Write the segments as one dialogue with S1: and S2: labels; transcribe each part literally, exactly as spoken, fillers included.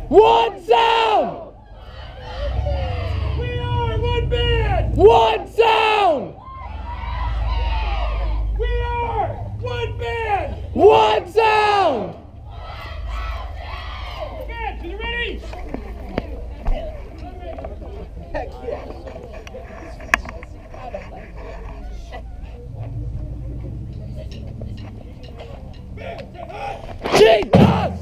S1: One sound!
S2: We are one band!
S1: One sound!
S2: We are one band!
S1: One sound!
S2: Bands, are you ready? Heck yes.
S1: Jesus!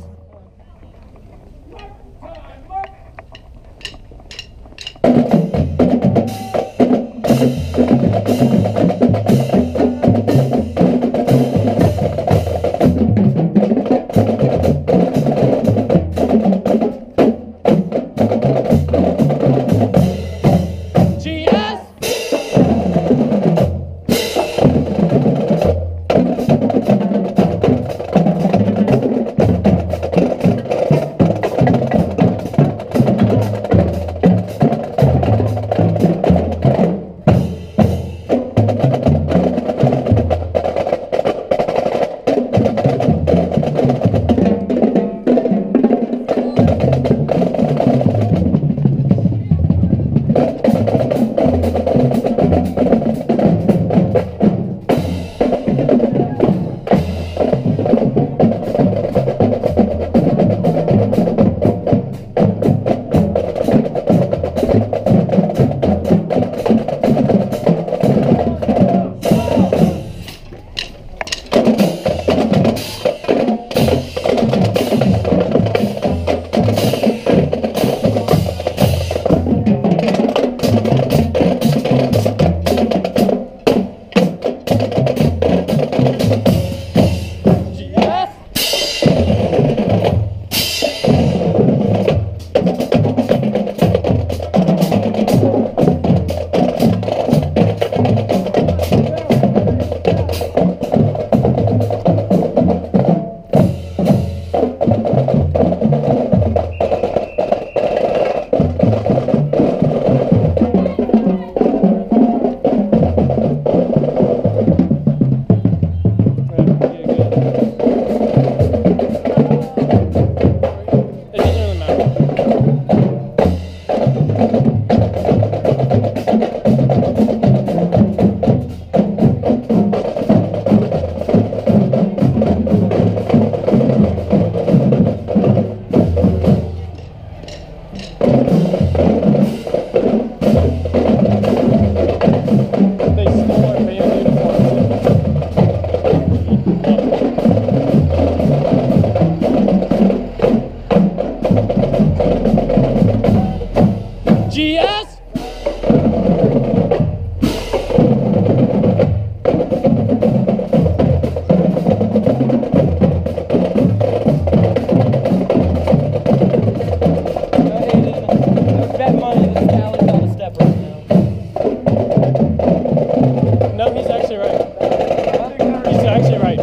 S1: G S?
S3: Bet money that Alex on the step right now.
S1: No, he's actually right. He's actually right.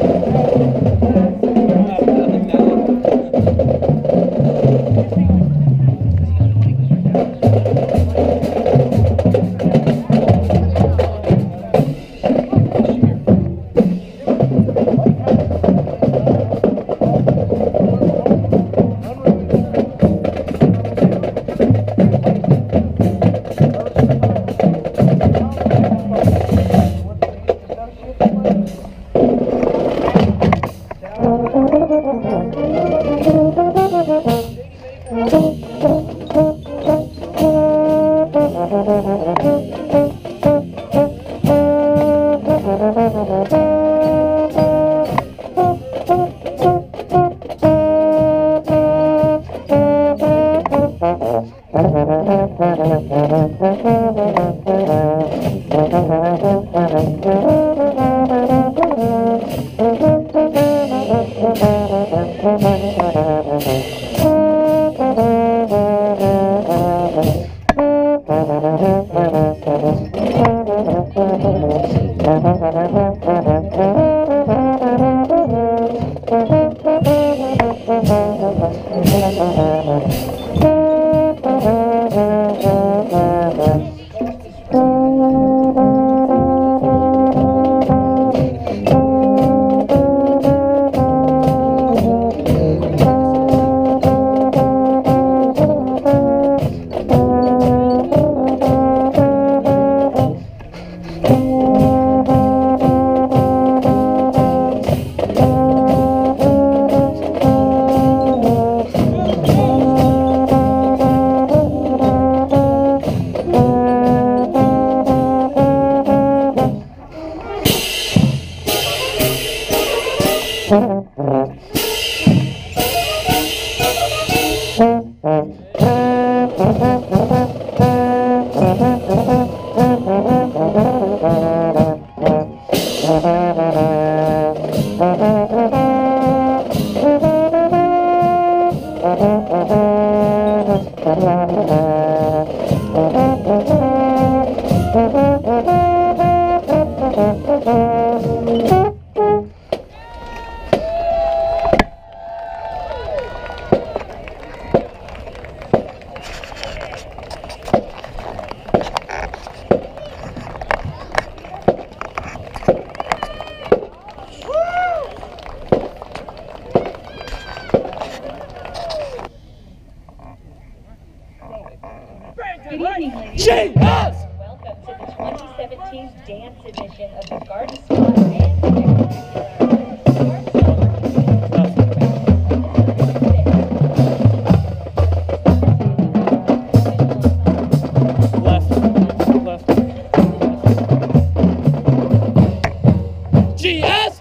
S4: Good evening, ladies.
S1: G S!
S4: Welcome to the twenty seventeen dance edition of the Garden Spot Dance
S1: Left. Left. G S!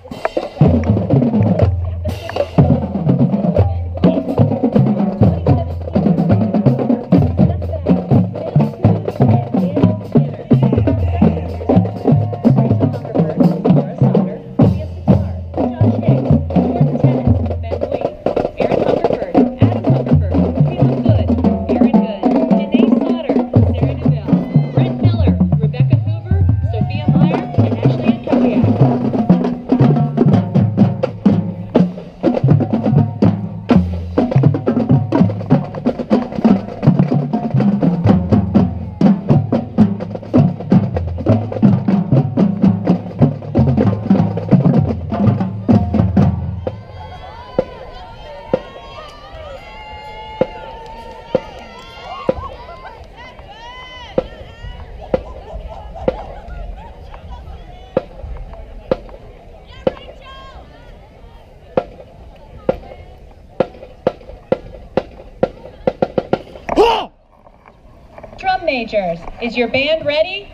S4: Drum majors, is your band ready?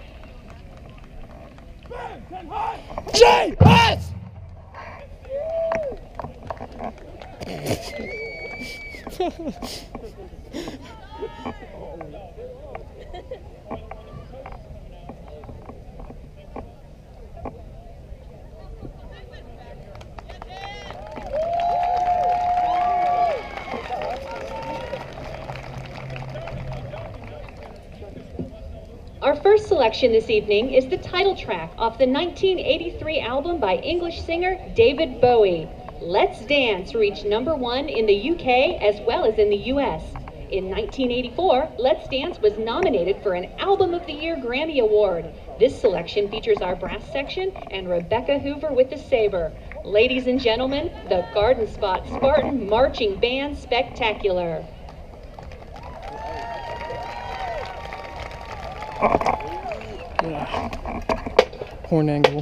S1: G S!
S4: Our first selection this evening is the title track off the nineteen eighty-three album by English singer David Bowie. Let's Dance reached number one in the U K as well as in the U S. In nineteen eighty-four, Let's Dance was nominated for an Album of the Year Grammy Award. This selection features our brass section and Rebecca Hoover with the saber. Ladies and gentlemen, the Garden Spot Spartan Marching Band Spectacular.
S3: Horn angle.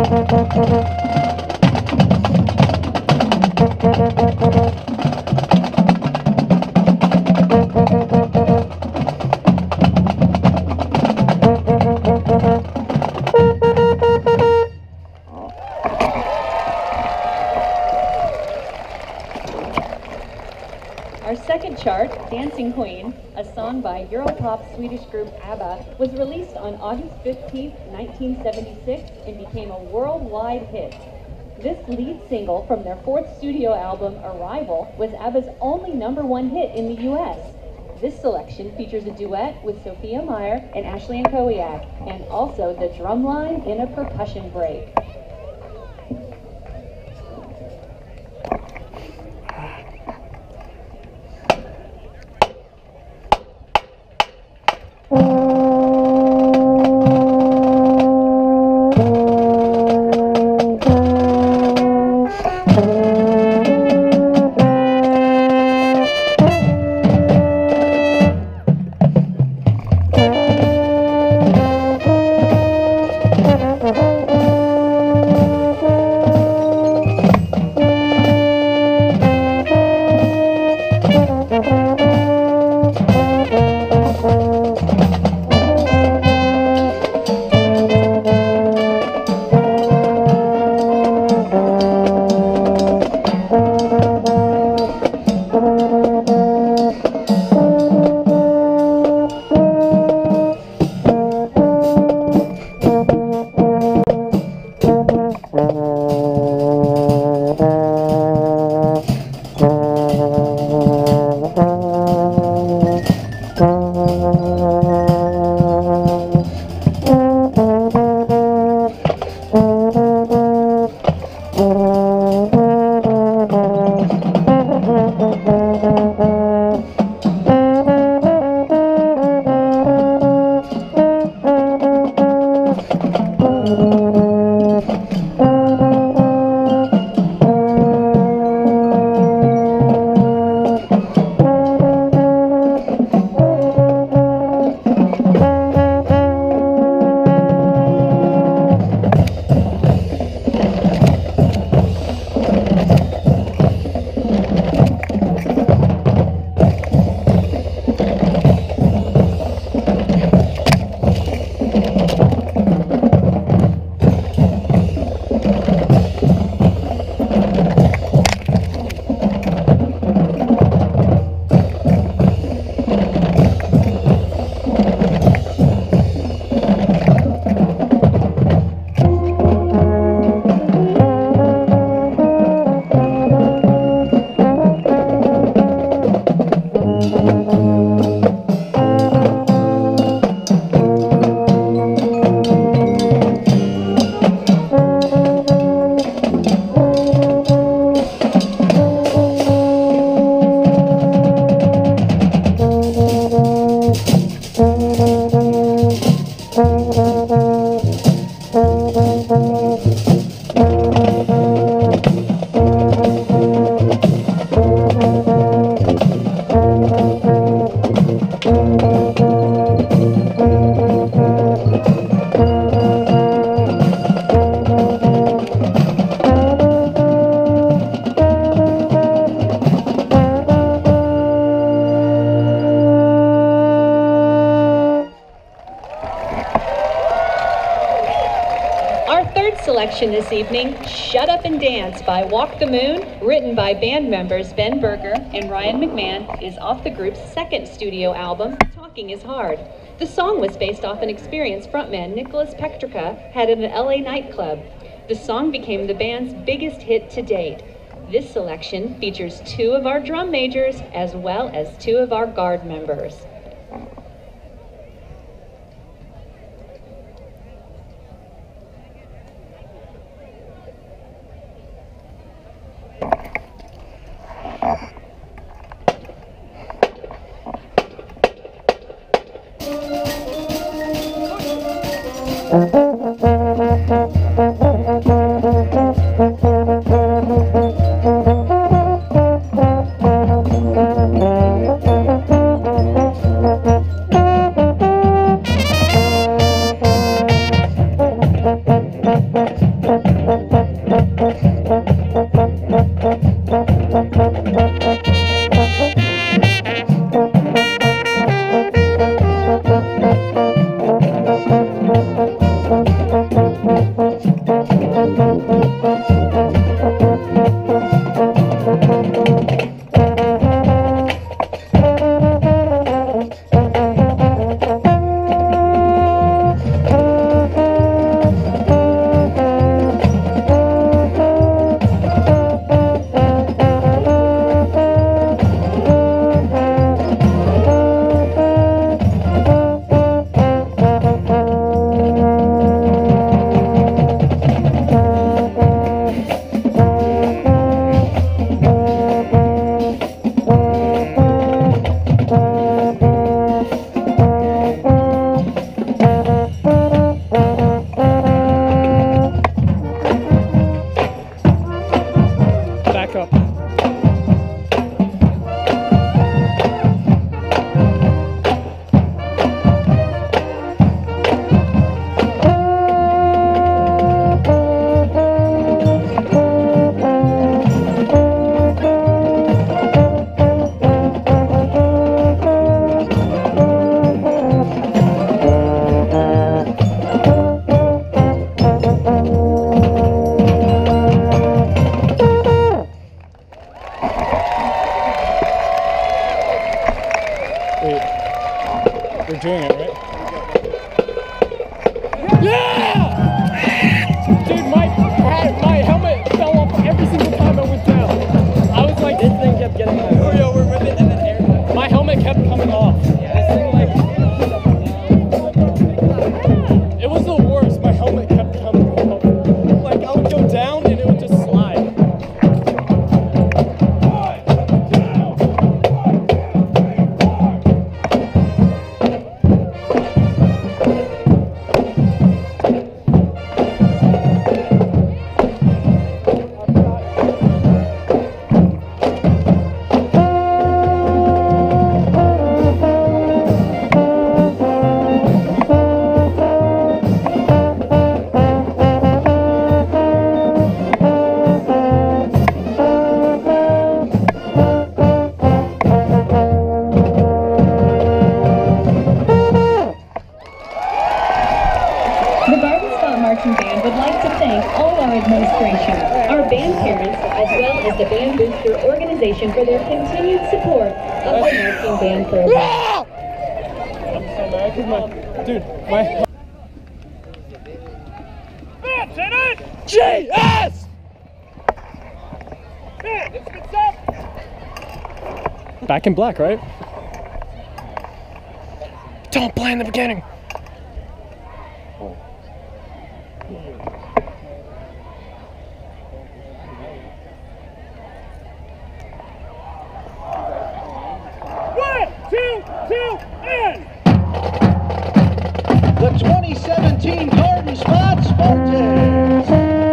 S4: Our second chart, Dancing Queen, a song by Europop Swedish group ABBA, was released on August fifteenth, nineteen seventy-six and became a worldwide hit. This lead single from their fourth studio album, Arrival, was ABBA's only number one hit in the U S. This selection features a duet with Sophia Meyer and Ashley Ankowiak, and also the drum line in a percussion break. Selection this evening, Shut Up and Dance by Walk the Moon, written by band members Ben Berger and Ryan McMahon, is off the group's second studio album, Talking is Hard. The song was based off an experience frontman Nicholas Petrica had at an L A nightclub. The song became the band's biggest hit to date. This selection features two of our drum majors as well as two of our guard members.
S5: Thank you.
S1: Back up. Wait, we're doing it, right? Yeah! Dude, my, my helmet fell off every single time I went down. I was like,
S3: This thing kept getting like,
S1: oh, yo, we're ripping in the air. My helmet kept coming off.
S3: this thing like,
S1: It was the worst. My helmet kept coming off. Like, I would go down and it would just slide.
S4: The Garden Scout Marching Band would like to thank all our administration, our band parents, as well as the Band Booster organization for their continued support of the marching band program.
S1: Ah! I'm so mad 'cause my, dude, my
S2: Lieutenant!
S1: G S!
S2: Man, it's been set.
S1: Back in black, right? Don't play in the beginning.
S2: One, two, two, and.
S5: The twenty seventeen Garden Spot Spartans.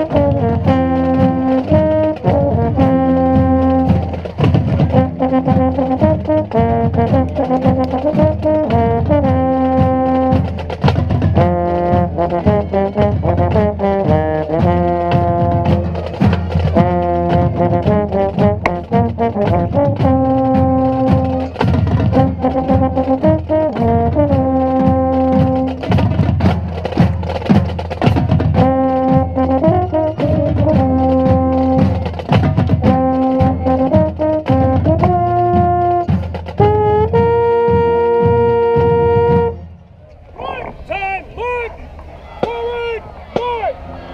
S2: Time, mark! Forward, mark!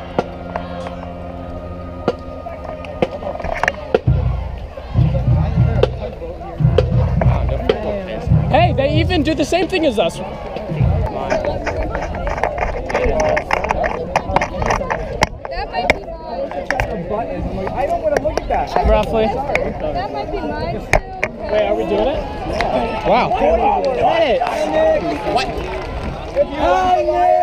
S1: Hey, they even do the same thing as us.
S3: that
S6: might be mine.
S3: I don't want to look at that.
S1: Roughly.
S6: That might be mine too.
S1: Wait, are we doing it? Wow.
S3: What?
S5: Hi, Nick.